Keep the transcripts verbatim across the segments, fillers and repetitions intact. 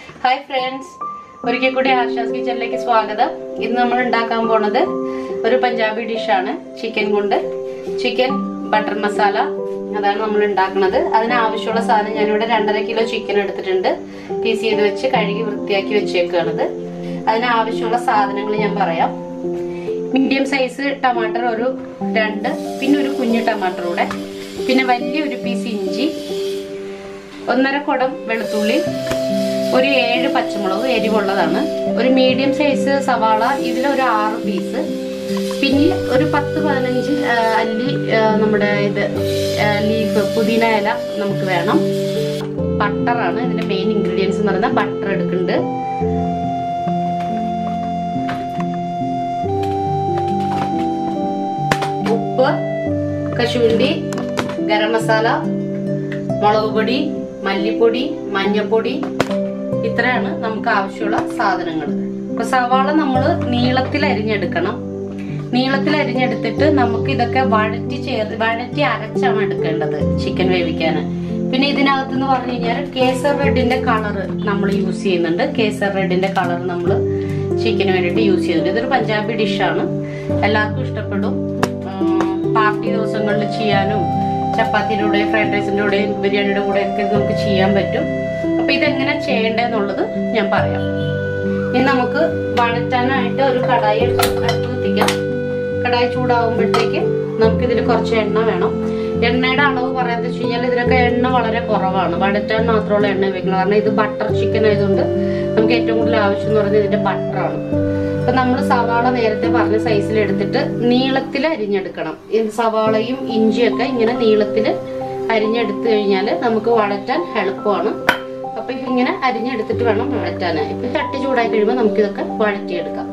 Hi friends, ഒരിക്കൽ കൂടി ആശാസ് കിച്ചണിലേക്ക് സ്വാഗതം. ഇന്ന് നമ്മൾ ഉണ്ടാക്കാൻ പോണത് ഒരു പഞ്ചാബി ഡിഷാണ്. ചിക്കൻ കൊണ്ട് ചിക്കൻ ബട്ടർ മസാല അതാണ് നമ്മൾ ഉണ്ടാക്കുന്നത്. അതിന് ആവശ്യമുള്ള സാധനം ഞാനിവിടെ രണ്ടര കിലോ ചിക്കൻ എടുത്തിട്ടുണ്ട്. പീസ് ചെയ്ത് വെച്ച് കഴുകി വൃത്തിയാക്കി വെച്ചേക്കാണത്. അതിന് ആവശ്യമുള്ള സാധനങ്ങൾ ഞാൻ പറയാം. മീഡിയം സൈസ് ടമാട്ടർ ഒരു രണ്ട്, പിന്നെ ഒരു കുഞ്ഞു ടമാട്ടർ കൂടെ, പിന്നെ വലിയൊരു പീസ് ഇഞ്ചി, ഒന്നര കുടം വെളുത്തുള്ളി, ഒരു ഏഴ് പച്ചമുളക് എരിവുള്ളതാണ്, ഒരു മീഡിയം സൈസ് സവാള ഇതിലൊരു ആറ് പീസ്, പിന്നെ ഒരു പത്ത് പതിനഞ്ച് അല്ലി നമ്മുടെ ഇത് ലീഫ് പുതിന ഇല നമുക്ക് വേണം. ബട്ടറാണ് ഇതിന്റെ മെയിൻ ഇൻഗ്രീഡിയൻസ് എന്ന് പറയുന്നത്. ബട്ടർ എടുക്കുന്നുണ്ട്, ഉപ്പ്, കശുവണ്ടി, ഗരം മസാല, മുളക് പൊടി, മല്ലിപ്പൊടി, മഞ്ഞപ്പൊടി, ഇത്രയാണ് നമുക്ക് ആവശ്യമുള്ള സാധനങ്ങൾ. അപ്പൊ സവാള നമ്മൾ നീളത്തിൽ അരിഞ്ഞെടുക്കണം. നീളത്തിൽ അരിഞ്ഞെടുത്തിട്ട് നമുക്ക് ഇതൊക്കെ വഴറ്റി ചേർത്ത് വഴറ്റി അരച്ചാണ് എടുക്കേണ്ടത് ചിക്കൻ വേവിക്കാൻ. പിന്നെ ഇതിനകത്തെന്ന് പറഞ്ഞു കഴിഞ്ഞാൽ കേസർ റെഡിന്റെ കളർ നമ്മൾ യൂസ് ചെയ്യുന്നുണ്ട്. കേസർ റെഡിന്റെ കളർ നമ്മൾ ചിക്കന് വേണ്ടിയിട്ട് യൂസ് ചെയ്യുന്നുണ്ട്. ഇതൊരു പഞ്ചാബി ഡിഷാണ്, എല്ലാവർക്കും ഇഷ്ടപ്പെടും. പാർട്ടി ദിവസങ്ങളിൽ ചെയ്യാനും ചപ്പാത്തിയുടെ കൂടെ, ഫ്രൈഡ് റൈസിന്റെ കൂടെ, ബിരിയാണിയുടെ കൂടെ ഒക്കെ നമുക്ക് ചെയ്യാൻ പറ്റും. അപ്പൊ ഇതെങ്ങനെ ചെയ്യേണ്ടതെന്നുള്ളത് ഞാൻ പറയാം. ഇനി നമുക്ക് വഴറ്റാനായിട്ട് ഒരു കടായി അടുപ്പ് കത്തിക്കാം. കടായി ചൂടാവുമ്പോഴത്തേക്ക് നമുക്കിതിൽ കുറച്ച് എണ്ണ വേണം. എണ്ണയുടെ അളവ് പറയാന്ന് വെച്ച് കഴിഞ്ഞാൽ ഇതിനൊക്കെ എണ്ണ വളരെ കുറവാണ്. വഴറ്റാൻ മാത്രമുള്ള എണ്ണ വെക്കണം. കാരണം ഇത് ബട്ടർ ചിക്കൻ ആയതുകൊണ്ട് നമുക്ക് ഏറ്റവും കൂടുതൽ ആവശ്യം എന്ന് പറയുന്നത് ഇതിന്റെ ബട്ടറാണ്. അപ്പൊ നമ്മൾ സവാള നേരത്തെ പറഞ്ഞ സൈസിൽ എടുത്തിട്ട് നീളത്തിൽ അരിഞ്ഞെടുക്കണം. സവാളയും ഇഞ്ചിയൊക്കെ ഇങ്ങനെ നീളത്തിൽ അരിഞ്ഞെടുത്തു കഴിഞ്ഞാൽ നമുക്ക് വഴറ്റാൻ എളുപ്പമാണ്. അപ്പൊ ഇങ്ങനെ അരിഞ്ഞെടുത്തിട്ട് വേണം വഴറ്റാൻ. ഇപ്പൊ ചട്ടി ചൂടായി കഴിയുമ്പോൾ നമുക്ക് ഇതൊക്കെ വഴറ്റിയെടുക്കാം.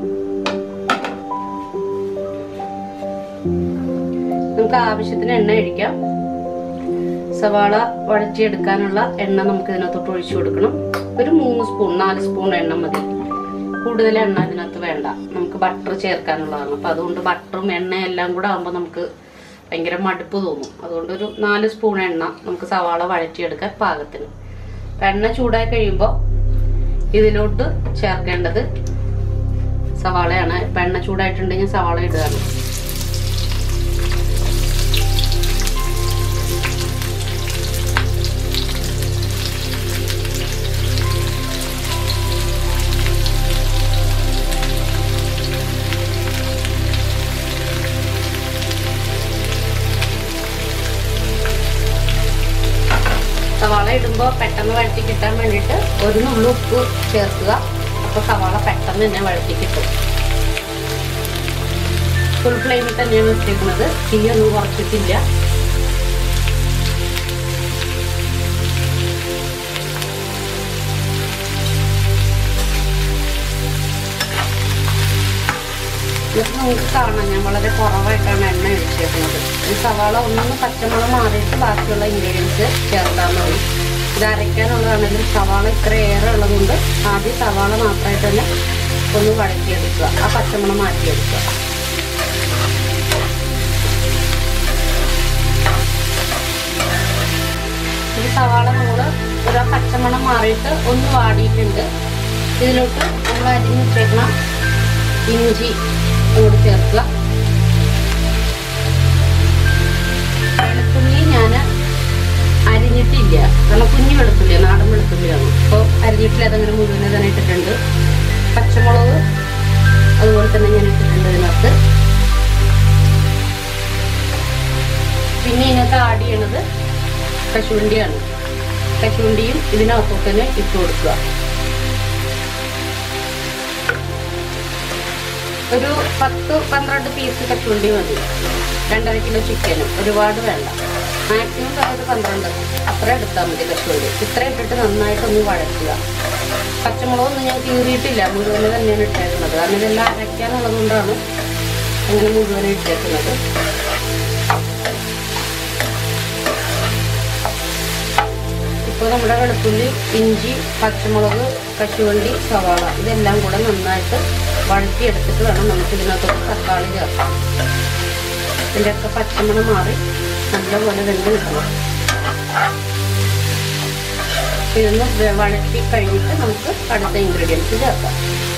നമുക്ക് ആവശ്യത്തിന് എണ്ണ ഒഴിക്കാം. സവാള വഴറ്റിയെടുക്കാനുള്ള എണ്ണ നമുക്ക് ഇതിനകത്തോട്ട് ഒഴിച്ചു കൊടുക്കണം. ഒരു മൂന്ന് സ്പൂൺ നാല് സ്പൂൺ എണ്ണ മതി. കൂടുതൽ എണ്ണ ഇതിനകത്ത് വേണ്ട, നമുക്ക് ബട്ടർ ചേർക്കാനുള്ളതാണ്. അപ്പൊ അതുകൊണ്ട് ബട്ടറും എണ്ണയും എല്ലാം കൂടെ ആകുമ്പോൾ നമുക്ക് ഭയങ്കര മടുപ്പ് തോന്നും. അതുകൊണ്ട് ഒരു നാല് സ്പൂൺ എണ്ണ നമുക്ക് സവാള വഴറ്റിയെടുക്കാൻ പാകത്തിന്. എണ്ണ ചൂടായി കഴിയുമ്പോൾ ഇതിലോട്ട് ചേർക്കേണ്ടത് സവാളയാണ്. ഇപ്പൊ എണ്ണ ചൂടായിട്ടുണ്ടെങ്കിൽ സവാള ഇടുകയാണ്. സവാള ഇടുമ്പോൾ പെട്ടെന്ന് വഴറ്റി കിട്ടാൻ വേണ്ടിയിട്ട് ഒരു നുള്ളു ഉപ്പ് ചേർക്കുക. അപ്പൊ സവാള പെട്ടെന്ന് തന്നെ വഴറ്റി കിട്ടും. ഫുൾ ഫ്ലെയിമിൽ തന്നെയാണ് വെച്ചിരിക്കുന്നത്, തീയൊന്നും കുറച്ചിട്ടില്ല. ഇതൊക്കെ നമുക്ക് കാണാം, ഞാൻ വളരെ കുറവായിട്ടാണ് എണ്ണ ഒഴിച്ചേക്കുന്നത്. ഈ സവാള ഒന്നൊന്ന് പച്ചമുളക് മാറിയിട്ട് ബാക്കിയുള്ള ഇൻഗ്രീഡിയൻസ് ചേർത്താൽ മതി. ഇത് അരയ്ക്കാനുള്ളതാണെങ്കിലും സവാള ഇത്ര ഏറെ ഉള്ളതുകൊണ്ട് ആദ്യം സവാള മാത്രമായിട്ട് തന്നെ ഒന്ന് വഴറ്റിയെടുക്കുക, ആ പച്ചമുളക് മാറ്റിയെടുക്കുക. ഈ സവാള നമ്മൾ ഒരു പച്ചമണം മാറിയിട്ട് ഒന്ന് വാടിയിട്ടുണ്ട്. ഇതിലോട്ട് നമ്മൾ അരിഞ്ഞ് വെച്ചേക്കണം ഇഞ്ചി കൂടി ചേർക്കുക. വെളുത്തുള്ളി ഞാൻ അരിഞ്ഞിട്ടില്ല, കാരണം കുഞ്ഞു വെളുത്തുള്ളിയാണ്, നാടൻ വെളുത്തുള്ളിയാണ്. അപ്പോൾ അരിഞ്ഞിട്ടില്ല, അതങ്ങനെ മുഴുവനെ തന്നെ ഇട്ടിട്ടുണ്ട്. പച്ചമുളക് അതുപോലെ തന്നെ ഞാൻ ഇട്ടിട്ടുണ്ട് ഇതിനകത്ത്. പിന്നെ ഇതിനകത്ത് ആഡ് ചെയ്യണത് കശുവണ്ടിയാണ്. കശുവണ്ടിയും ഇതിനകത്തോട്ട് തന്നെ ഇട്ട് കൊടുക്കുക. ഒരു പത്ത് പന്ത്രണ്ട് പീസ് കശുവണ്ടി മതി. രണ്ടര കിലോ ചിക്കനും ഒരുപാട് വേണ്ട, മാക്സിമം ഒരു പന്ത്രണ്ട് അത്ര എടുത്താൽ മതി കശുവണ്ടി. ഇത്ര ഇട്ടിട്ട് നന്നായിട്ടൊന്ന് വഴറ്റുക. പച്ചമുളകൊന്നും ഞാൻ കീറിയിട്ടില്ല, മുഴുവനെ തന്നെയാണ് ഇട്ടേക്കുന്നത്. കാരണം ഇതെല്ലാം അരയ്ക്കാനുള്ളത് കൊണ്ടാണ് അങ്ങനെ മുഴുവനെ ഇട്ടേക്കുന്നത്. ഇപ്പോൾ നമ്മുടെ വെളുത്തുള്ളി, ഇഞ്ചി, പച്ചമുളക്, കശുവണ്ടി, സവാള ഇതെല്ലാം കൂടെ നന്നായിട്ട് വഴറ്റിയെടുത്തിട്ട് വേണം നമുക്ക് ഇതിനകത്തോട്ട് തക്കാളി ചേർക്കാം. ഇതിൻ്റെയൊക്കെ പച്ചമണം മാറി നല്ലപോലെ വെന്ത് കിട്ടണം. ഇതൊന്ന് വഴറ്റി കഴിഞ്ഞിട്ട് നമുക്ക് അടുത്ത ഇൻഗ്രീഡിയൻസ് ചേർക്കാം.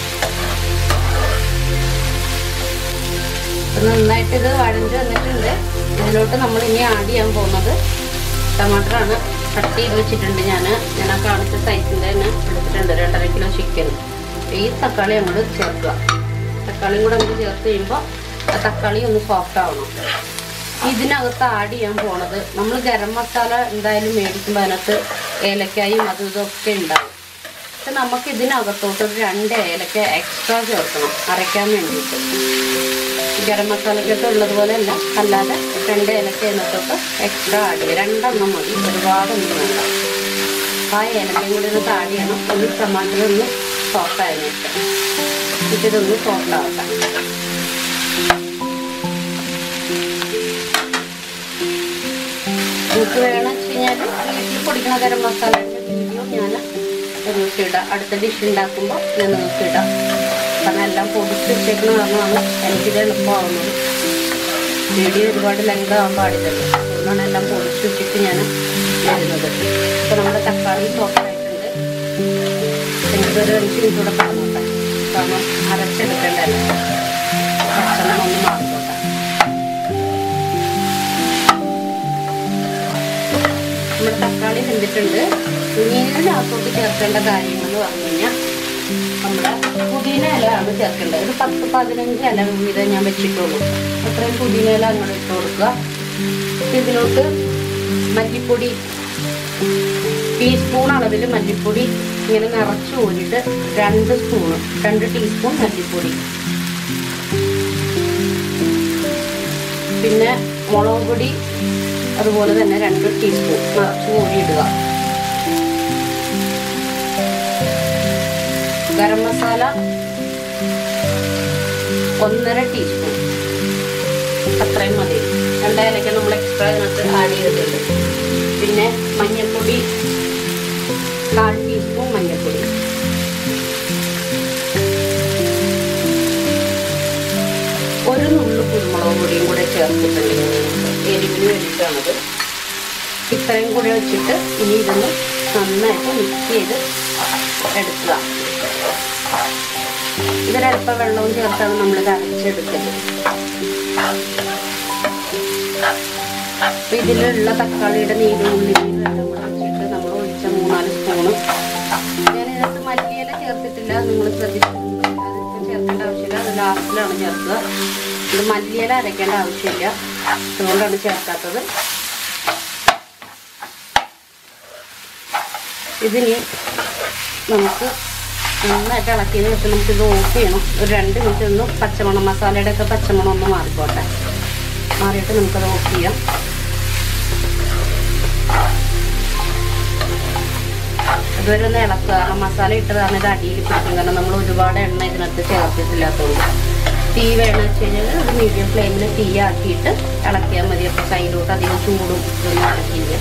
നന്നായിട്ട് ഇത് വഴഞ്ഞ് വന്നിട്ടുണ്ട്. ഇതിലോട്ട് നമ്മൾ ഇനി ആഡ് ചെയ്യാൻ പോകുന്നത് ടമാറ്ററാണ്. കട്ട് ചെയ്ത് വെച്ചിട്ടുണ്ട്. ഞാൻ ഞാൻ ആ കാണിച്ച സൈസിൻ്റെ തന്നെ എടുത്തിട്ടുണ്ട്. രണ്ടര കിലോ ചിക്കൻ. ഈ തക്കാളി അങ്ങോട്ട് ചേർക്കുക. തക്കാളിയും കൂടെ അങ്ങോട്ട് ചേർത്ത് കഴിയുമ്പോൾ ആ തക്കാളി ഒന്ന് സോഫ്റ്റ് ആവണം. ഇതിനകത്ത് ആഡ് ചെയ്യാൻ പോണത് നമ്മൾ ഗരം മസാല എന്തായാലും മേടിക്കുമ്പോൾ അതിനകത്ത് ഏലക്കായും അതും ഇതൊക്കെ ഉണ്ടാവും. പക്ഷെ നമുക്ക് ഇതിനകത്തോട്ട് ഒരു രണ്ട് ഏലക്ക എക്സ്ട്രാ ചേർക്കണം അരയ്ക്കാൻ വേണ്ടിയിട്ട്. ഗരം മസാലക്കൊക്കെ ഉള്ളതുപോലെ അല്ല, അല്ലാതെ രണ്ട് ഏലക്ക ഇതിനകത്തോട്ട് എക്സ്ട്രാ ആഡ് ചെയ്യുക. രണ്ടെണ്ണം മതി, ഒരുപാടൊന്നും വേണ്ട. ആ ഏലക്കയും കൂടി ഒന്ന് ആഡ് ചെയ്യണം. ഒന്ന് ടമാറ്റർ ഒന്ന് സോഫ്റ്റ് ആയതിനൊക്കെ എന്നിട്ട് ഇതൊന്ന് സോഫ്റ്റ് ആവട്ടെ. നമുക്ക് വേണമെന്ന് വെച്ച് കഴിഞ്ഞാൽ വീട്ടിൽ പൊടിക്കണ ഗരം മസാലയുടെ വീഡിയോ ഞാൻ നിങ്ങൾക്ക് ഇടാം. അടുത്ത ഡിഷ് ഉണ്ടാക്കുമ്പോൾ ഞാൻ നിങ്ങൾക്ക് ഇടാം. കാരണം എല്ലാം പൊടിച്ച് വെച്ചേക്കണ കാരണമാണ് എനിക്കിത് എളുപ്പമാവുന്നത്. വീഡിയോ ഒരുപാട് ലെങ്ത് ആവാൻ പാടില്ലല്ലോ. അതുകൊണ്ടാണ് എല്ലാം പൊടിച്ച് വെച്ചിട്ട് ഞാൻ വരുന്നത്. ഇപ്പോൾ നമ്മുടെ തക്കാളി സോഫ്റ്റ് ആയിട്ടുണ്ട്. എനിക്കൊരു അഞ്ച് മിനിറ്റ് കൂടെ പറഞ്ഞോട്ടെ. കാരണം അരച്ചെടുക്കേണ്ടല്ലോ. പച്ചമണം ഒന്ന് മാറിക്കോട്ടെ. നമ്മുടെ തക്കാളി വെന്തിട്ടുണ്ട്. ഇതിനകത്തോട്ട് ചേർക്കേണ്ട കാര്യമെന്ന് പറഞ്ഞു കഴിഞ്ഞാൽ നമ്മുടെ പുതിന ഇലയാണ് ചേർക്കേണ്ടത്. ഒരു പത്ത് പതിനഞ്ച് ഇല വീതം ഞാൻ വെച്ചിട്ടുള്ളൂ. അത്രയും പുതിന ഇല അങ്ങോട്ട് ഇട്ട് കൊടുക്കുക. ഇതിലോട്ട് മല്ലിപ്പൊടി ടീസ്പൂൺ അളവിൽ മല്ലിപ്പൊടി ഇങ്ങനെ നിറച്ച് കോരിയിട്ട് രണ്ട് സ്പൂണ് രണ്ട് ടീസ്പൂൺ മല്ലിപ്പൊടി. പിന്നെ മുളക് പൊടി അതുപോലെ തന്നെ രണ്ട് ടീസ്പൂൺ നിറച്ച് കോരി ഇടുക. ഗരം മസാല ഒന്നര ടീസ്പൂൺ, അത്രയും മതി. രണ്ടേലൊക്കെ നമ്മൾ എക്സ്ട്രാ ഇതിനകത്ത് ആഡ് ചെയ്തിട്ടുണ്ട്. പിന്നെ മഞ്ഞൾപ്പൊടി കാൽ ടീസ്പൂൺ മഞ്ഞൾപ്പൊടി. ഒരു നുള്ളു കുരുമുളക് പൊടിയും കൂടെ ചേർത്തിട്ടുണ്ടെങ്കിൽ എരിവിന് വേണ്ടിയിട്ടാണത്. ഇത്രയും കൂടെ വെച്ചിട്ട് ഇനി ഇതൊന്ന് നന്നായിട്ട് മിക്സ് ചെയ്ത് എടുക്കുക. ഇതിലൽപ്പം വെള്ളവും ചേർത്താണ് നമ്മളിത് അരച്ചെടുക്കുന്നത്. അപ്പം ഇതിലുള്ള തക്കാളിയുടെ നീരും ഉള്ളിയും എല്ലാം കൂടെ വെച്ചിട്ട് നമ്മൾ ഒഴിച്ച മൂന്നാല് സ്പൂണ്. ഞാൻ ഇതിനകത്ത് മല്ലിയില ചേർത്തിട്ടില്ല, നിങ്ങൾ ശ്രദ്ധിച്ചിട്ടുണ്ട്. അതിപ്പോൾ ചേർക്കേണ്ട ആവശ്യമില്ല, അത് ലാസ്റ്റിലാണ് ചേർക്കുക. ഇത് മല്ലിയില അരയ്ക്കേണ്ട ആവശ്യമില്ല, അതുകൊണ്ടാണ് ചേർക്കാത്തത്. ഇതിന് നമുക്ക് നന്നായിട്ട് ഇളക്കിയതിന് ശേഷം നമുക്കിത് ഓഫ് ചെയ്യണം. ഒരു രണ്ട് മിനിറ്റ് ഒന്ന് പച്ചമണം, മസാലയുടെ ഒക്കെ പച്ചമണം ഒന്ന് മാറിക്കോട്ടെ. മാറിയിട്ട് നമുക്കത് ഓഫ് ചെയ്യാം. ഇതുവരെ ഒന്ന് ഇളക്കുക. കാരണം മസാല ഇട്ടതാണ് ഇത് അടിയിൽ പിടിക്കും. കാരണം നമ്മൾ ഒരുപാട് എണ്ണ ഇതിനകത്ത് ചേർത്തിട്ടില്ലാത്തതുകൊണ്ട്. തീ വേണമെന്ന് വെച്ച് കഴിഞ്ഞാൽ ഒരു മീഡിയം ഫ്ലെയിമിൽ തീ ആക്കിയിട്ട് ഇളക്കിയാൽ മതി. അപ്പോൾ കയ്യിലോട്ട് അധികം ചൂടും ഇതൊന്നും ഇളക്കില്ല.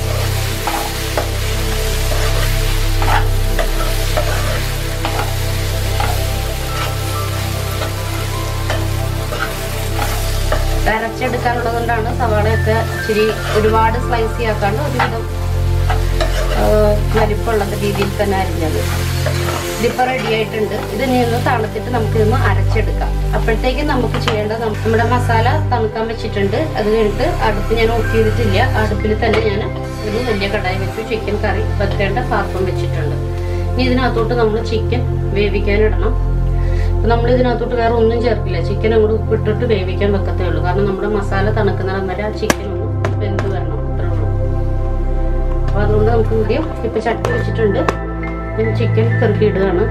അരച്ചെടുക്കാനുള്ളതുകൊണ്ടാണ് സവാളയൊക്കെ ഇച്ചിരി ഒരുപാട് സ്ലൈസി ആക്കാണ്ട് ഒരുവിധം വലിപ്പമുള്ള രീതിയിൽ തന്നെ അരിഞ്ഞത്. ഇതിപ്പോൾ റെഡി ആയിട്ടുണ്ട്. ഇത് ഇനി ഒന്ന് തണുത്തിട്ട് നമുക്കിതൊന്ന് അരച്ചെടുക്കാം. അപ്പോഴത്തേക്കും നമുക്ക് ചെയ്യേണ്ടത് നമ്മുടെ മസാല തണുക്കാൻ വെച്ചിട്ടുണ്ട്. അത് കഴിഞ്ഞിട്ട് അടുപ്പ് ഞാൻ ഓഫ് ചെയ്തിട്ടില്ല. അടുപ്പിൽ തന്നെ ഞാൻ ഒരു വലിയ കടായി വെച്ചു ചിക്കൻ കറി വെക്കേണ്ട പാത്രം വെച്ചിട്ടുണ്ട്. ഇനി ഇതിനകത്തോട്ട് നമ്മൾ ചിക്കൻ വേവിക്കാനിടണം. നമ്മൾ ഇതിനകത്തോട്ട് വേറെ ഒന്നും ചേർക്കില്ല. ചിക്കൻ അങ്ങോട്ട് ഉപ്പിട്ടിട്ട് വേവിക്കാൻ വെക്കത്തേ ഉള്ളൂ. കാരണം നമ്മുടെ മസാല തണുക്കുന്നിടം വരെ ആ ചിക്കൻ ഒന്ന് വെന്ത് വരണം, അത്രേ ഉള്ളൂ. അപ്പോൾ അതുകൊണ്ട് നമുക്ക് ആദ്യം ഇപ്പം ചട്ടി വെച്ചിട്ടുണ്ട്. ഞാൻ ചിക്കൻ കറുക്കി ഇടുകയാണ്.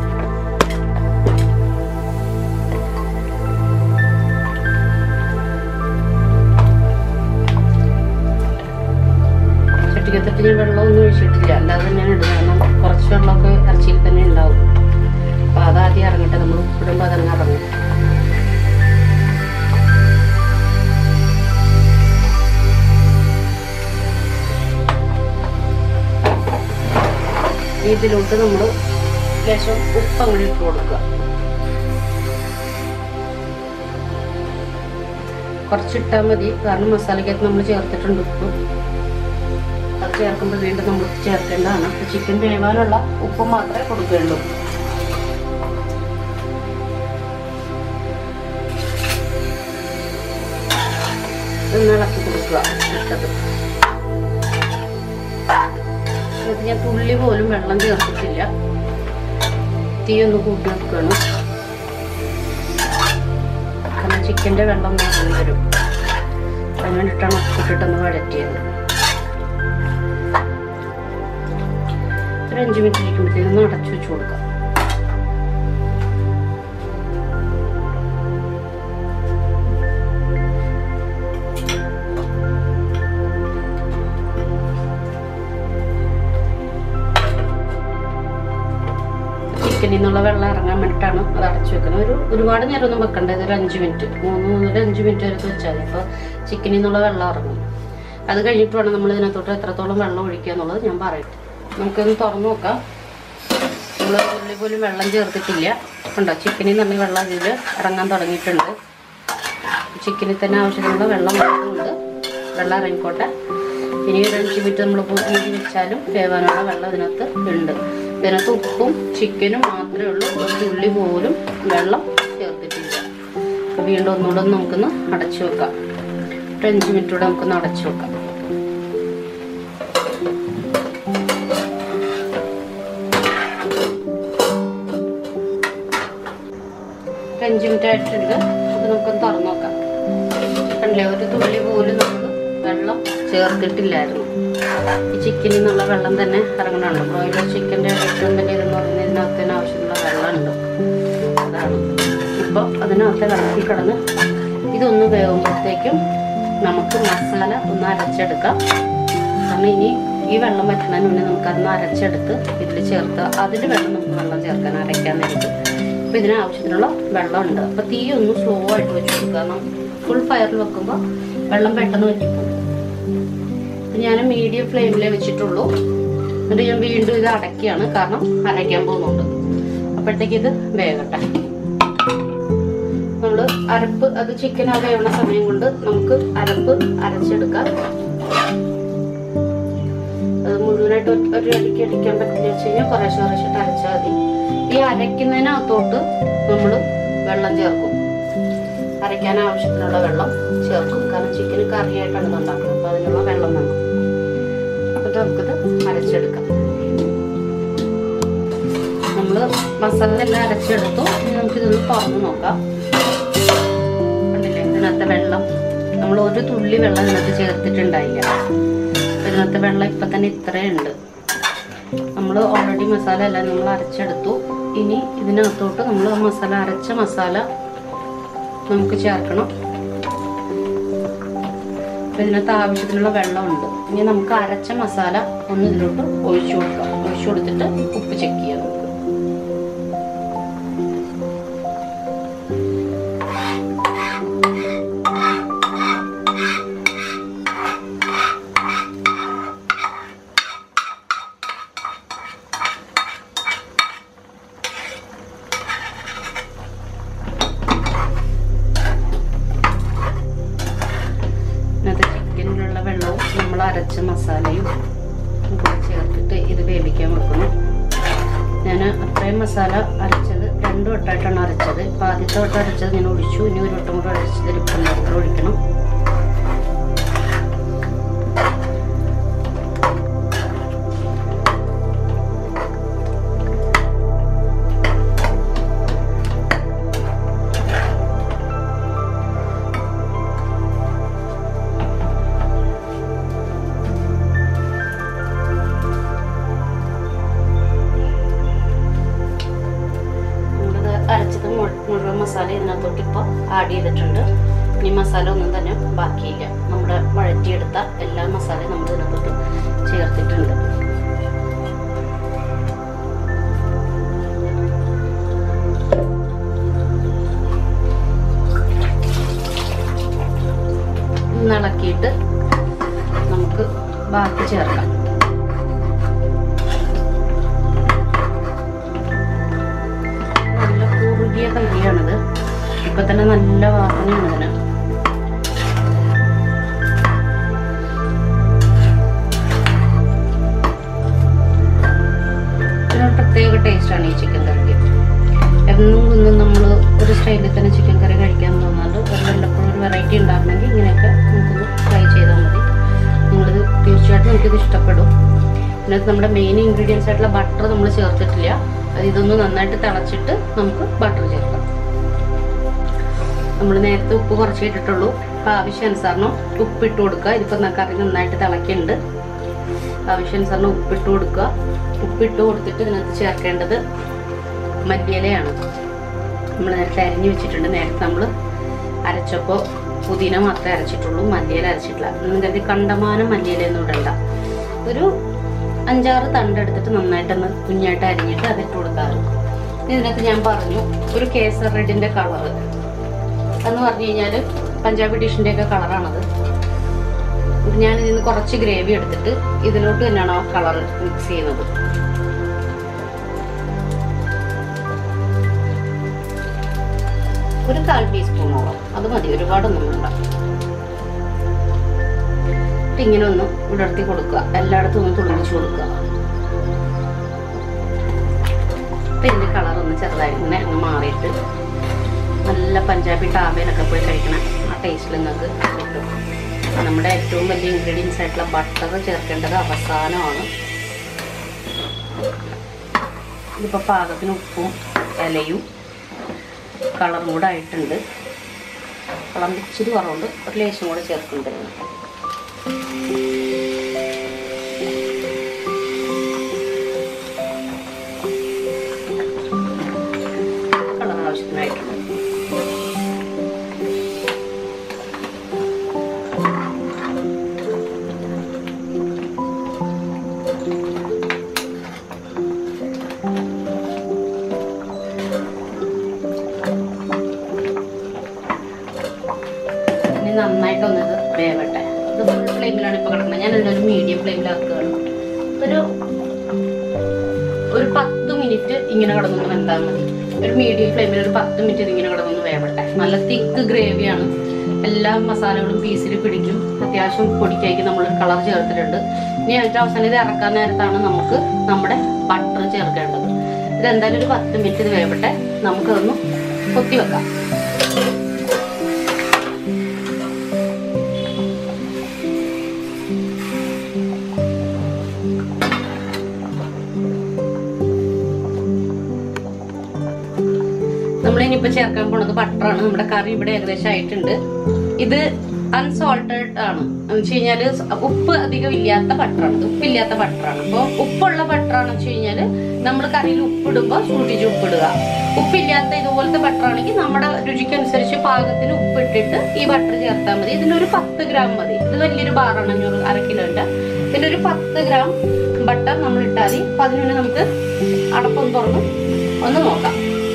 ചട്ടിക്കത്തിട്ട് ഞാൻ വെള്ളമൊന്നും ഒഴിച്ചിട്ടില്ല, അല്ലാതെ ഞാൻ ഇടുക. കാരണം കുറച്ച് വെള്ളമൊക്കെ ഇറച്ചിയിൽ തന്നെ ഉണ്ടാവും. അപ്പോൾ അതാദ്യം ഇറങ്ങട്ടെ. നമ്മൾ ഉപ്പിടുമ്പോൾ അതങ്ങ് ഇറങ്ങും. ഇതിലോട്ട് നമ്മൾ ലേശം ഉപ്പ് അങ്ങോട്ട് ഇട്ട് കൊടുക്കുക. കുറച്ചിട്ടാൽ മതി, കാരണം മസാലക്കകത്ത് നമ്മൾ ചേർത്തിട്ടുണ്ട് ഉപ്പ്. അത് ചേർക്കുമ്പോൾ വീണ്ടും നമ്മൾ ചേർക്കേണ്ടതാണ്. അപ്പോൾ ചിക്കൻ വേവാനുള്ള ഉപ്പ് മാത്രമേ കൊടുക്കുകയുള്ളൂ. ഒന്ന് ഇളക്കി കൊടുക്കുക. ഇട്ടത് ഇത് ഞാൻ തുള്ളി പോലും വെള്ളം ചേർത്തിട്ടില്ല. തീ ഒന്ന് കൂട്ടി വെക്കുകയാണ്. കാരണം ചിക്കൻ്റെ വെള്ളം നിറഞ്ഞു വരും. അതിന് വേണ്ടിയിട്ടാണ് ഉപ്പിട്ടിട്ടൊന്ന് വഴറ്റിയത്. ഒരു അഞ്ച് മിനിറ്റ് ഇരിക്കുമ്പോഴത്തേക്കൊന്ന് അടച്ചു വെച്ച് കൊടുക്കാം. ചിക്കനിൽ നിന്നുള്ള വെള്ളം ഇറങ്ങാൻ വേണ്ടിയിട്ടാണ് അത് അടച്ചു വെക്കുന്നത്. ഒരു ഒരുപാട് നേരം ഒന്നും വെക്കണ്ട. ഇതൊരു അഞ്ച് മിനിറ്റ് മൂന്ന് മുതൽ അഞ്ച് മിനിറ്റ് വരെ വെച്ചാൽ മതി. അപ്പോൾ ചിക്കനിൽ നിന്നുള്ള വെള്ളം ഇറങ്ങും. അത് കഴിഞ്ഞിട്ട് വേണം നമ്മൾ ഇതിനകത്തോട്ട് എത്രത്തോളം വെള്ളം ഒഴിക്കുക എന്നുള്ളത് ഞാൻ പറയട്ടെ. നമുക്കൊന്ന് തുറന്നു നോക്കാം. നമ്മൾ ഉള്ളി പോലും വെള്ളം ചേർത്തിട്ടില്ല. ഉണ്ടോ, ചിക്കനിൽ നിന്ന് വെള്ളം ഇതിൽ ഇറങ്ങാൻ തുടങ്ങിയിട്ടുണ്ട്. ചിക്കനിൽ തന്നെ ആവശ്യത്തിനുള്ള വെള്ളം ഉണ്ട്. വെള്ളം ഇറങ്ങിക്കോട്ടെ. ഇനി ഒരു അഞ്ച് മിനിറ്റ് നമ്മൾ മൂടി വെച്ചാലും വേവാനുള്ള വെള്ളം ഇതിനകത്ത് ഉണ്ട്. ഇതിനകത്ത് ഉപ്പും ചിക്കനും മാത്രമേ ഉള്ളൂ. ഒരു തുള്ളി പോലും വെള്ളം ചേർത്തിട്ടില്ല. അപ്പോൾ വീണ്ടും ഒന്നുകൂടെ നമുക്കൊന്ന് അടച്ചു വെക്കാം. ഒരു അഞ്ച് മിനിറ്റ് കൂടെ നമുക്കൊന്ന് അടച്ചു വെക്കാം. ഒരു അഞ്ച് മിനിറ്റ് ആയിട്ടുണ്ട്. അത് നമുക്കൊന്ന് തുറന്നു നോക്കാം. കണ്ടില്ലേ, ഒരു തുള്ളി പോലും നമുക്ക് വെള്ളം ചേർത്തിട്ടില്ലായിരുന്നു. ഈ ചിക്കനിൽ നിന്നുള്ള വെള്ളം തന്നെ ഇറങ്ങണുണ്ട്. ബ്രോയിലർ ചിക്കൻ്റെ ഏറ്റവും വലിയ ഇതെന്ന് പറഞ്ഞാൽ ഇതിനകത്തിന് ആവശ്യമുള്ള വെള്ളമുണ്ട്. അതാണ് ഇപ്പോൾ അതിനകത്ത് വെള്ളത്തിൽ കിടന്ന് ഇതൊന്ന് വേകുമ്പോഴത്തേക്കും നമുക്ക് മസാല ഒന്ന് അരച്ചെടുക്കാം. കാരണം ഇനി ഈ വെള്ളം വറ്റുന്നതിന് മുന്നേ നമുക്കതൊന്ന് അരച്ചെടുത്ത് ഇതിൽ ചേർത്ത് അതിൽ വേണം നമുക്ക് വെള്ളം ചേർക്കാൻ, അരയ്ക്കാൻ നേരിട്ട്. അപ്പോൾ ഇതിനാവശ്യത്തിനുള്ള വെള്ളമുണ്ട്. അപ്പോൾ തീ ഒന്ന് സ്ലോ ആയിട്ട് വെച്ച് കൊടുക്കുക. കാരണം ഫുൾ ഫയറിൽ വെക്കുമ്പോൾ വെള്ളം പെട്ടെന്ന് വറ്റിപ്പോകും. ഞാൻ മീഡിയം ഫ്ലെയിമിലേ വെച്ചിട്ടുള്ളൂ. എന്നിട്ട് ഞാൻ വീണ്ടും ഇത് അടയ്ക്കുകയാണ്. കാരണം അരയ്ക്കാൻ പോകുന്നുണ്ട്. അപ്പോഴത്തേക്ക് ഇത് വേകട്ടെ. നമ്മൾ അരപ്പ് അത് ചിക്കൻ ആ വേവണ സമയം കൊണ്ട് നമുക്ക് അരപ്പ് അരച്ചെടുക്കാം. അത് മുഴുവനായിട്ട് ഒരു അടിക്ക് അടിക്കാൻ പറ്റില്ല വെച്ച് കഴിഞ്ഞാൽ കുറേശ്ശെ കുറേശ്ശിട്ട് അരച്ചാൽ മതി. ഈ അരയ്ക്കുന്നതിനകത്തോട്ട് നമ്മൾ വെള്ളം ചേർക്കും. അരയ്ക്കാൻ ആവശ്യത്തിനുള്ള വെള്ളം ചേർക്കും. കാരണം ചിക്കന് കറിയായിട്ടാണ് ഇത് ഉണ്ടാക്കുന്നത്. അപ്പോൾ അതിനുള്ള വെള്ളം വേണം. എന്നിട്ട് നമുക്കിത് അരച്ചെടുക്കാം. നമ്മൾ മസാല എല്ലാം അരച്ചെടുത്തു. ഇനി നമുക്കിതൊന്ന് തുറന്ന് നോക്കാം. കണ്ടില്ലേ, ഇതിനകത്തെ വെള്ളം നമ്മൾ ഒരു തുള്ളി വെള്ളം ഇതിനകത്ത് ചേർത്തിട്ടുണ്ടായില്ല. ഇതിനകത്തെ വെള്ളം ഇപ്പം തന്നെ ഇത്രയുണ്ട്. നമ്മൾ ഓൾറെഡി മസാല എല്ലാം നമ്മൾ അരച്ചെടുത്തു. ഇനി ഇതിനകത്തോട്ട് നമ്മൾ മസാല അരച്ച മസാല നമുക്ക് ചേർക്കണം. അപ്പം ഇതിനകത്ത് ആവശ്യത്തിനുള്ള വെള്ളമുണ്ട്. ഇനി നമുക്ക് അരച്ച മസാല ഒന്ന് ഇതിലോട്ട് ഒഴിച്ചു കൊടുക്കാം. ഒഴിച്ചു കൊടുത്തിട്ട് ഉപ്പ് ചെക്ക് ചെയ്യാം നമുക്ക്. ചിക്കനിലുള്ള വെള്ളവും നമ്മൾ അരച്ച മസാലയും കൂടെ ചേർത്തിട്ട് ഇത് വേവിക്കാൻ വെക്കണം. ഞാൻ അത്രയും മസാല അരച്ചത് രണ്ട് വട്ടമായിട്ടാണ് അരച്ചത്. ഇപ്പം ആദ്യത്തെ വട്ടം അരച്ചത് ഞാൻ ഒഴിച്ചു. ഇനി ഒരു വട്ടം കൂടെ അരച്ചത് ഇപ്പം കൂടെ ഒഴിക്കണം. അരച്ചത് മുഴുവൻ മസാല ഇതിനകത്തോട്ട് ഇപ്പോൾ ആഡ് ചെയ്തിട്ടുണ്ട്. ഇനി മസാല ഒന്നും തന്നെ ബാക്കിയില്ല. നമ്മുടെ വഴറ്റിയെടുത്ത എല്ലാ മസാലയും നമ്മൾ ഇതിനകത്തോട്ട് ചേർത്തിട്ടുണ്ട്. ഇളക്കിയിട്ട് നമുക്ക് ബാക്കി ചേർക്കാം. കറിയാണിത്. ഇപ്പൊ തന്നെ നല്ല വാസനയാണ് ഇതിന്. സ്റ്റൈലിൽ തന്നെ ചിക്കൻ കറി കഴിക്കാൻ തോന്നാറുണ്ട്. ഒരു വല്ലപ്പോഴും ഒരു വെറൈറ്റി ഉണ്ടാക്കണമെങ്കിൽ ഇങ്ങനെയൊക്കെ നമുക്കൊന്ന് ട്രൈ ചെയ്താൽ മതി. നിങ്ങളിത് തീർച്ചയായിട്ടും നിങ്ങൾക്കിത് ഇഷ്ടപ്പെടും. ഇതിനകത്ത് നമ്മുടെ മെയിൻ ഇൻഗ്രീഡിയൻസ് ആയിട്ടുള്ള ബട്ടർ നമ്മൾ ചേർത്തിട്ടില്ല. അത് ഇതൊന്ന് നന്നായിട്ട് തിളച്ചിട്ട് നമുക്ക് ബട്ടർ ചേർക്കാം. നമ്മൾ നേരത്തെ ഉപ്പ് കുറച്ച് ഇട്ടിട്ടുള്ളൂ. അപ്പോൾ ആവശ്യാനുസരണം ഉപ്പിട്ട് കൊടുക്കുക. ഇതിപ്പോൾ കറി നന്നായിട്ട് തിളക്കുന്നുണ്ട്. ആവശ്യാനുസരണം ഉപ്പിട്ട് കൊടുക്കുക. ഉപ്പിട്ട് കൊടുത്തിട്ട് ഇതിനകത്ത് ചേർക്കേണ്ടത് മല്ലിയിലയാണ്. നമ്മൾ നേരത്തെ അരിഞ്ഞ് വെച്ചിട്ടുണ്ട്. നേരത്തെ നമ്മൾ അരച്ചപ്പോൾ പുതിന മാത്രമേ അരച്ചിട്ടുള്ളൂ, മല്ലിയില അരച്ചിട്ടില്ല. നിങ്ങൾക്ക് കണ്ടമാനം മല്ലിയിലൊന്നും ഇടണ്ട. ഒരു അഞ്ചാറ് തണ്ടെടുത്തിട്ട് നന്നായിട്ടൊന്ന് കുഞ്ഞായിട്ട് അരിഞ്ഞിട്ട് അതിട്ട് കൊടുത്താൽ ഇതിനകത്ത് ഞാൻ പറഞ്ഞു ഒരു കേസർ റെഡിൻ്റെ കളറ് എന്ന് പറഞ്ഞു കഴിഞ്ഞാൽ പഞ്ചാബി ഡിഷിൻ്റെ ഒക്കെ കളറാണത്. ഞാൻ ഇതിന് കുറച്ച് ഗ്രേവി എടുത്തിട്ട് ഇതിലോട്ട് തന്നെയാണ് ആ കളർ മിക്സ് ചെയ്യുന്നത്. ഒരു കാൽ ടീസ്പൂണോളം അത് മതി, ഒരുപാടൊന്നും വേണ്ട. ഇങ്ങനെ ഒന്ന് വിടർത്തി കൊടുക്കുക, എല്ലായിടത്തും ഒന്ന് തുള്ളിച്ചു കൊടുക്കുക. അപ്പൊ ഇതിന്റെ കളർ ഒന്ന് ചെറുതായി ഇങ്ങനെ അങ്ങ് മാറിയിട്ട് നല്ല പഞ്ചാബി ടാബയിലൊക്കെ പോയി കഴിക്കണ ആ ടേസ്റ്റിൽ നിങ്ങൾക്ക് കിട്ടും. നമ്മുടെ ഏറ്റവും വലിയ ഇൻഗ്രീഡിയൻസ് ആയിട്ടുള്ള ബട്ടർ ചേർക്കേണ്ടത് അവസാനമാണ്. ഇതിപ്പോൾ പാകത്തിന് ഉപ്പും ഇലയും കളറും കൂടെ ആയിട്ടുണ്ട്. കളം ഇച്ചിരി കുറവുണ്ട്, ഒരു ലേശം കൂടെ ചേർക്കുന്നുണ്ട്. കളർ ആവശ്യത്തിനായിട്ടുണ്ട്. നന്നായിട്ടൊന്ന് ഇത് വേവട്ടെ. ഇത് ഫുൾ ഫ്ലെയിമിലാണ് ഇപ്പോൾ കിടക്കുന്നത്. ഞാൻ ഇതിനൊരു മീഡിയം ഫ്ലെയിമിലാക്കുകയാണ്. ഒരു ഒരു പത്ത് മിനിറ്റ് ഇങ്ങനെ കിടന്നൊന്ന് വെന്താൽ മതി. ഒരു മീഡിയം ഫ്ലെയിമിൽ ഒരു പത്ത് മിനിറ്റ് ഇതിങ്ങനെ കിടന്നൊന്ന് വേവട്ടെ. നല്ല തിക്ക് ഗ്രേവിയാണ്. എല്ലാ മസാലകളും പീസിൽ പിടിക്കും. അത്യാവശ്യം പൊടിക്കാക്കി നമ്മളൊരു കളർ ചേർത്തിട്ടുണ്ട്. ഇനി അതിൻ്റെ അവസാനം ഇത് ഇറക്കാൻ നേരത്താണ് നമുക്ക് നമ്മുടെ ബട്ടർ ചേർക്കേണ്ടത്. ഇതെന്തായാലും ഒരു പത്ത് മിനിറ്റ് ഇത് വേവട്ടെ. നമുക്കതൊന്ന് കൊത്തി വെക്കാം. നമ്മളിനിയിപ്പോൾ ചേർക്കാൻ പോണത് ബട്ടറാണ്. നമ്മുടെ കറി ഇവിടെ ഏകദേശം ആയിട്ടുണ്ട്. ഇത് അൺസോൾട്ടഡ് ആണ് എന്ന് വെച്ച് കഴിഞ്ഞാൽ ഉപ്പ് അധികം ഇല്ലാത്ത ബട്ടറാണ്. ഉപ്പില്ലാത്ത ബട്ടറാണ്. അപ്പോൾ ഉപ്പുള്ള ബട്ടറാണെന്ന് വെച്ച് കഴിഞ്ഞാൽ നമ്മൾ കറിയിൽ ഉപ്പിടുമ്പോൾ സൂക്ഷിച്ച് ഉപ്പിടുക. ഉപ്പില്ലാത്ത ഇതുപോലത്തെ ബട്ടറാണെങ്കിൽ നമ്മുടെ രുചിക്കനുസരിച്ച് പാകത്തിന് ഉപ്പിട്ടിട്ട് ഈ ബട്ടർ ചേർത്താൽ മതി. ഇതിനൊരു പത്ത് ഗ്രാം മതി. ഇത് വലിയൊരു ബാറാണ്, അഞ്ഞൂറ് അര കിലോന്റെ. ഇതിൻ്റെ ഒരു പത്ത് ഗ്രാം ബട്ടർ നമ്മൾ ഇട്ടാൽ മതി. അപ്പം അതിന് നമുക്ക് അടപ്പൊന്ന് തുറന്ന് ഒന്ന് നോക്കാം.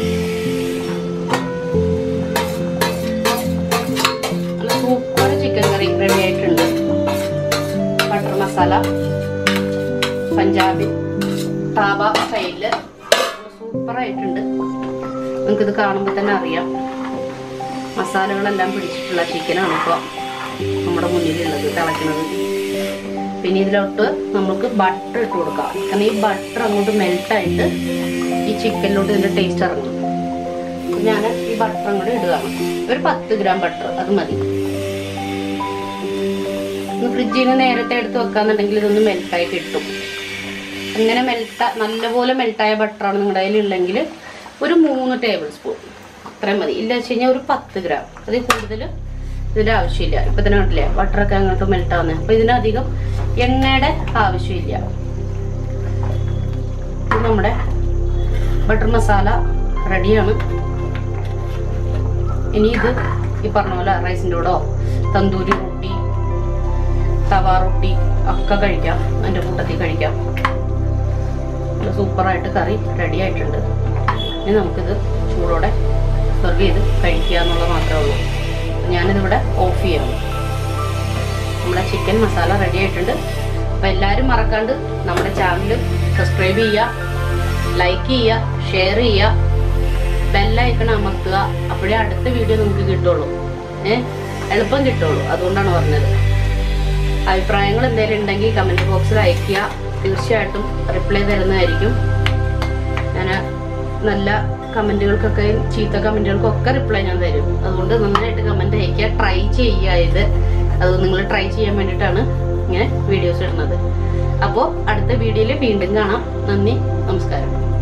സൂപ്പർ ചിക്കൻ കറി റെഡി ആയിട്ടുണ്ട്. ബട്ടർ മസാല പഞ്ചാബി താബ സ്റ്റൈലില് സൂപ്പർ ആയിട്ടുണ്ട്. നിങ്ങൾക്കിത് കാണുമ്പോൾ തന്നെ അറിയാം മസാലകളെല്ലാം പിടിച്ചിട്ടുള്ള ചിക്കനാണ് ഇപ്പോൾ നമ്മുടെ മുന്നിലുള്ളത് തിളയ്ക്കുന്നത്. പിന്നെ ഇതിലോട്ട് നമുക്ക് ബട്ടർ ഇട്ട് കൊടുക്കാം. കാരണം ഈ ബട്ടർ അങ്ങോട്ട് മെൽട്ടായിട്ട് ഈ ചിക്കനിലോട്ട് ഇതിൻ്റെ ടേസ്റ്റ് ഇറങ്ങും. ഞാൻ ഈ ബട്ടർ അങ്ങോട്ട് ഇടുകയാണ്. ഒരു പത്ത് ഗ്രാം ബട്ടർ അത് മതി. ഫ്രിഡ്ജിൽ നിന്ന് നേരത്തെ എടുത്ത് വെക്കാന്നുണ്ടെങ്കിൽ ഇതൊന്ന് മെൽട്ടായി കിട്ടും. അങ്ങനെ മെൽട്ട നല്ലപോലെ മെൽട്ടായ ബട്ടറാണ് നിങ്ങളുടെ കയ്യിലുണ്ടെങ്കിൽ ഒരു മൂന്ന് ടേബിൾ സ്പൂൺ അത്രയും മതി. ഇല്ല വെച്ച് കഴിഞ്ഞാൽ ഒരു പത്ത് ഗ്രാം അതിൽ കൂടുതൽ ഇതിൻ്റെ ആവശ്യമില്ല. ഇപ്പം തന്നെ കണ്ടില്ലേ ബട്ടറൊക്കെ അങ്ങോട്ട് മെൽട്ടാവുന്നത്. അപ്പം ഇതിനധികം എണ്ണയുടെ ആവശ്യമില്ല. ഇത് നമ്മുടെ ബട്ടർ മസാല റെഡിയാണ്. ഇനി ഇത് ഈ പറഞ്ഞ പോലെ റൈസിൻ്റെ കൂടോ തന്തൂരി റൊട്ടി തവാ റൊട്ടി ഒക്കെ കഴിക്കാം. അതിൻ്റെ കൂട്ടത്തിൽ കഴിക്കാം. സൂപ്പറായിട്ട് കറി റെഡി ആയിട്ടുണ്ട്. ഇനി നമുക്കിത് ചൂടോടെ സെർവ് ചെയ്ത് കഴിക്കുക എന്നുള്ളത് മാത്രമേ ഉള്ളൂ. ഞാനിതിവിടെ ഓഫ് ചെയ്യാം. നമ്മുടെ ചിക്കൻ മസാല റെഡി ആയിട്ടുണ്ട്. അപ്പോൾ എല്ലാവരും മറക്കാണ്ട് നമ്മുടെ ചാനൽ സബ്സ്ക്രൈബ് ചെയ്യുക, ലൈക്ക് ചെയ്യുക, ഷെയർ ചെയ്യുക, ബെല്ലൈക്കൺ അമർത്തുക. അപ്പോഴേ അടുത്ത വീഡിയോ നമുക്ക് കിട്ടുള്ളൂ. ഏഹ് എളുപ്പം കിട്ടുള്ളൂ. അതുകൊണ്ടാണ് പറഞ്ഞത്. അഭിപ്രായങ്ങൾ എന്തെങ്കിലും ഉണ്ടെങ്കിൽ കമൻറ്റ് ബോക്സിൽ അയയ്ക്കുക. തീർച്ചയായിട്ടും റിപ്ലൈ തരുന്നതായിരിക്കും. ഞാൻ നല്ല കമന്റുകൾക്കൊക്കെ ചീത്ത കമന്റുകൾക്കൊക്കെ റിപ്ലൈ ഞാൻ തരും. അതുകൊണ്ട് നന്നായിട്ട് കമന്റ് അയക്കുക, ട്രൈ ചെയ്യുക. ഇത് അത് നിങ്ങൾ ട്രൈ ചെയ്യാൻ വേണ്ടിയിട്ടാണ് ഇങ്ങനെ വീഡിയോസ് ഇടുന്നത്. അപ്പോൾ അടുത്ത വീഡിയോയിൽ വീണ്ടും കാണാം. നന്ദി, നമസ്കാരം.